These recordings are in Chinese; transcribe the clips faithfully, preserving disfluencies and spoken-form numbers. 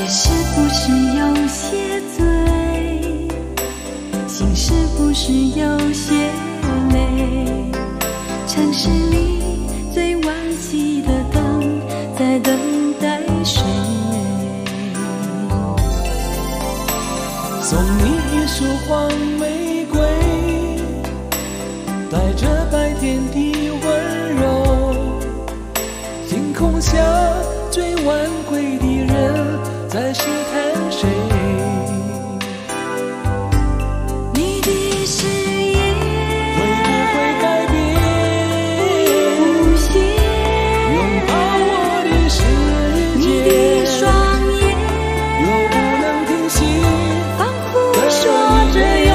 是不是有些醉？心是不是有些累？城市里最惋惜的灯，在等待谁？ 送你一束黄玫瑰，带着白天的温柔。星空下最晚归的人，在试探谁？ 你的誓言会不会改变？ 不行， 拥抱我的世你界， 的双眼又不能停息， 仿佛说着永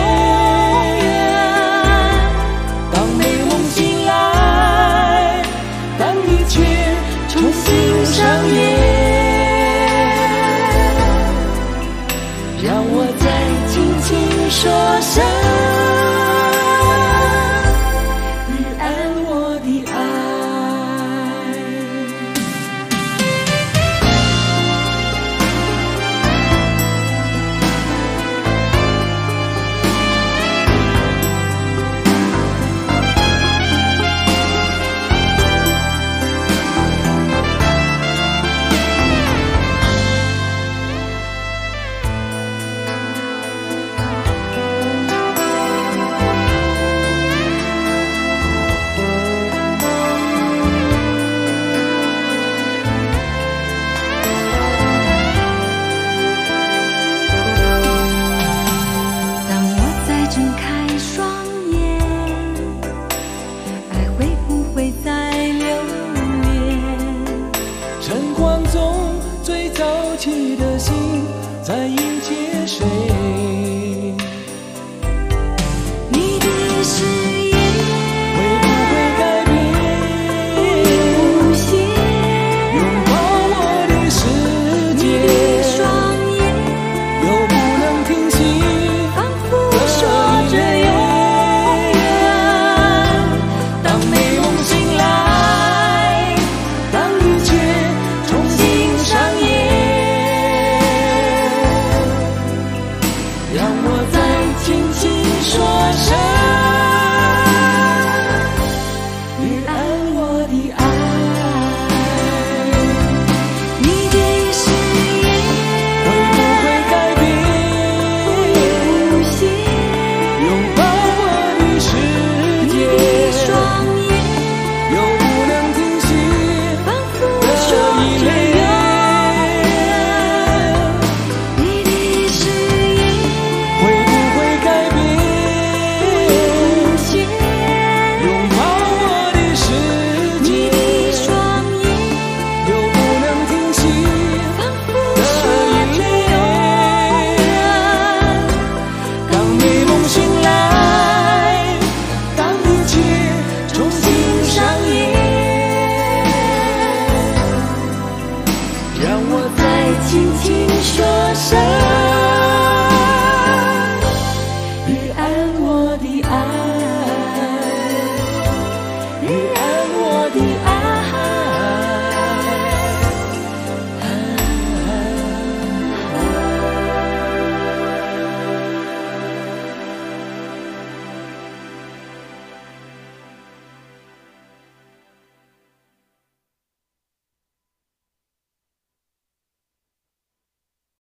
远。 当美梦醒来，当一切重新上演，让我再轻轻说声日安我的爱。 当我再睁开双眼，爱会不会再留恋？ 晨光中最早起的心，在迎接谁？ 你的誓言会不会改变？ 不行， 拥抱我的世你界， 的双眼又不能停息， 仿佛说着永远。 当美梦醒来，当一切重新上演，让我再轻轻说声日安我的爱。 你的誓言会不会改变？ 不行， 拥抱我的世你界， 的双眼又不能停息仿佛的说依着永恋。 远。你的誓言会不会改变？ 不行， 拥抱我的世你界， 的双眼又不能停息仿佛说着永远。 当美梦醒来，当一切重新上演，让我再轻轻说声。